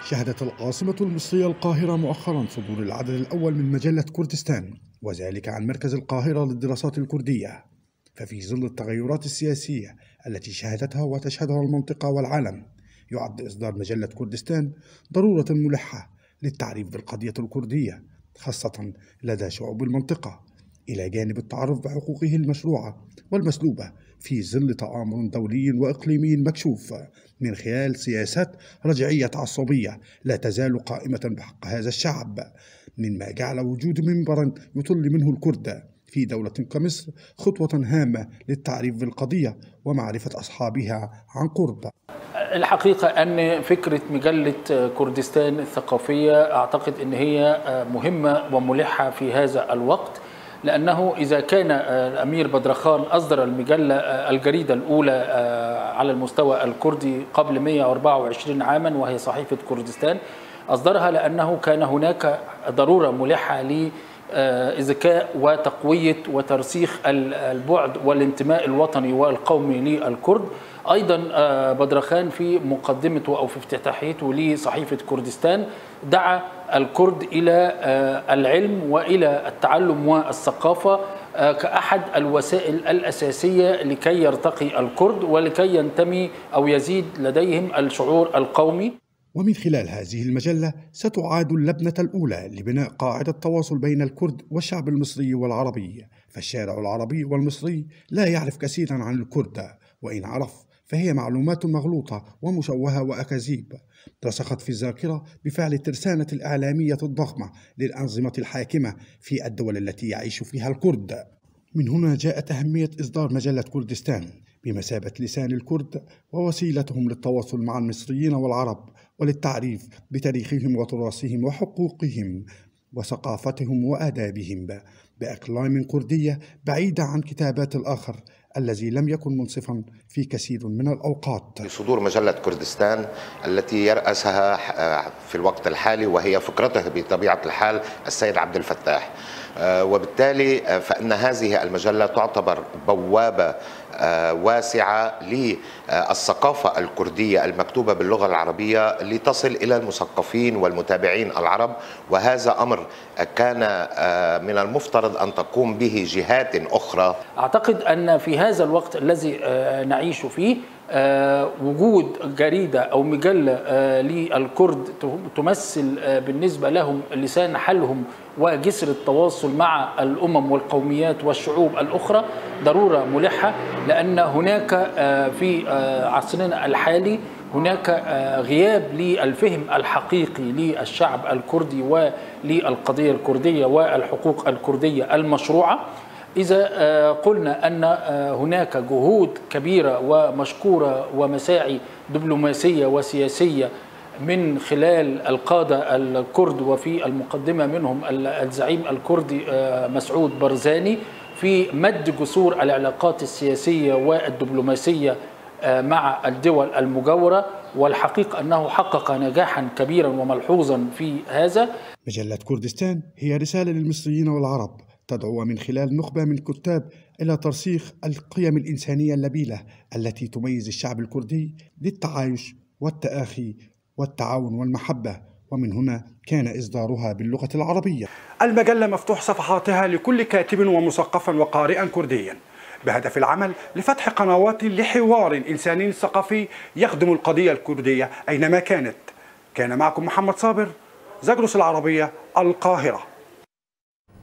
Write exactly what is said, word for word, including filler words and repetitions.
شهدت العاصمة المصرية القاهرة مؤخرا صدور العدد الأول من مجلة كردستان، وذلك عن مركز القاهرة للدراسات الكردية. ففي ظل التغيرات السياسية التي شهدتها وتشهدها المنطقة والعالم، يعد إصدار مجلة كردستان ضرورة ملحة للتعريف بالقضية الكردية خاصة لدى شعوب المنطقة، إلى جانب التعرف بحقوقه المشروعة والمسلوبة في ظل تآمر دولي وإقليمي مكشوف من خلال سياسات رجعية عصبية لا تزال قائمة بحق هذا الشعب، مما جعل وجود منبر يطل منه الكرد في دولة كمصر خطوة هامة للتعريف بالقضية ومعرفة أصحابها عن قرب. الحقيقة أن فكرة مجلة كردستان الثقافية أعتقد أن هي مهمة وملحة في هذا الوقت، لأنه إذا كان الأمير بدرخان أصدر المجلة الجريدة الأولى على المستوى الكردي قبل مئة وأربعة وعشرين عاما وهي صحيفة كردستان، أصدرها لأنه كان هناك ضرورة ملحة لإذكاء وتقوية وترسيخ البعد والانتماء الوطني والقومي للكرد. أيضا بدرخان في مقدمته أو في افتتاحيته لصحيفة كردستان دعا الكرد إلى العلم وإلى التعلم والثقافة كأحد الوسائل الأساسية لكي يرتقي الكرد ولكي ينتمي أو يزيد لديهم الشعور القومي. ومن خلال هذه المجلة ستعاد اللبنة الأولى لبناء قاعدة تواصل بين الكرد والشعب المصري والعربي، فالشارع العربي والمصري لا يعرف كثيرا عن الكرد، وإن عرف فهي معلومات مغلوطة ومشوهة وأكاذيب رسخت في الذاكرة بفعل الترسانة الإعلامية الضخمة للأنظمة الحاكمة في الدول التي يعيش فيها الكرد. من هنا جاءت أهمية إصدار مجلة كردستان بمثابة لسان الكرد ووسيلتهم للتواصل مع المصريين والعرب وللتعريف بتاريخهم وتراثهم وحقوقهم وثقافتهم وآدابهم بأقلام كردية بعيدة عن كتابات الآخر الذي لم يكن منصفا في كثير من الأوقات. صدور مجلة كردستان التي يرأسها في الوقت الحالي وهي فكرته بطبيعة الحال السيد عبد الفتاح، وبالتالي فإن هذه المجلة تعتبر بوابة واسعة للثقافة الكردية المكتوبة باللغة العربية لتصل إلى المثقفين والمتابعين العرب، وهذا أمر كان من المفترض أن تقوم به جهات أخرى. أعتقد أن في هذا الوقت الذي نعيش فيه وجود جريدة أو مجلة للكرد تمثل بالنسبة لهم لسان حالهم وجسر التواصل مع الأمم والقوميات والشعوب الأخرى ضرورة ملحة، لأن هناك في عصرنا الحالي هناك غياب للفهم الحقيقي للشعب الكردي وللقضية الكردية والحقوق الكردية المشروعة. إذا قلنا أن هناك جهود كبيرة ومشكورة ومساعي دبلوماسية وسياسية من خلال القادة الكرد وفي المقدمة منهم الزعيم الكردي مسعود برزاني في مد جسور العلاقات السياسية والدبلوماسية مع الدول المجاورة، والحقيقة أنه حقق نجاحا كبيرا وملحوظا في هذا. مجلة كردستان هي رسالة للمصريين والعرب تدعو من خلال نخبة من الكتاب إلى ترسيخ القيم الإنسانية النبيلة التي تميز الشعب الكردي للتعايش والتآخي والتعاون والمحبة، ومن هنا كان إصدارها باللغة العربية. المجلة مفتوح صفحاتها لكل كاتب ومثقف وقارئ كرديا بهدف العمل لفتح قنوات لحوار إنساني ثقافي يخدم القضية الكردية أينما كانت. كان معكم محمد صابر، زاجرس العربية، القاهرة.